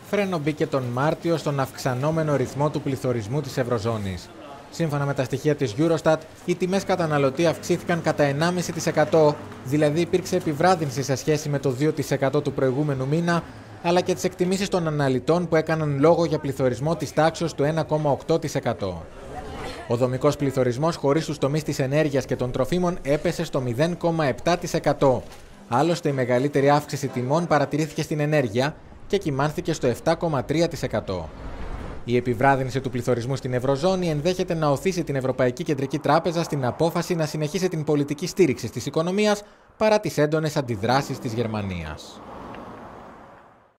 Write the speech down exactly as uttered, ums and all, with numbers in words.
φρένο μπήκε τον Μάρτιο στον αυξανόμενο ρυθμό του πληθωρισμού της Ευρωζώνης. Σύμφωνα με τα στοιχεία της Eurostat, οι τιμές καταναλωτή αυξήθηκαν κατά ενάμιση τοις εκατό τοις εκατό, δηλαδή υπήρξε επιβράδυνση σε σχέση με το δύο τοις εκατό του προηγούμενου μήνα, αλλά και τις εκτιμήσεις των αναλυτών που έκαναν λόγο για πληθωρισμό της τάξης του ένα κόμμα οκτώ τοις εκατό. Ο δομικός πληθωρισμός χωρίς τους τομείς της ενέργειας και των τροφίμων έπεσε στο μηδέν κόμμα επτά τοις εκατό. Άλλωστε, η μεγαλύτερη αύξηση τιμών παρατηρήθηκε στην ενέργεια και κυμάνθηκε στο επτά κόμμα τρία τοις εκατό. Η επιβράδυνση του πληθωρισμού στην Ευρωζώνη ενδέχεται να οθήσει την Ευρωπαϊκή Κεντρική Τράπεζα στην απόφαση να συνεχίσει την πολιτική στήριξη της οικονομίας παρά τις έντονες αντιδράσεις της Γερμανίας.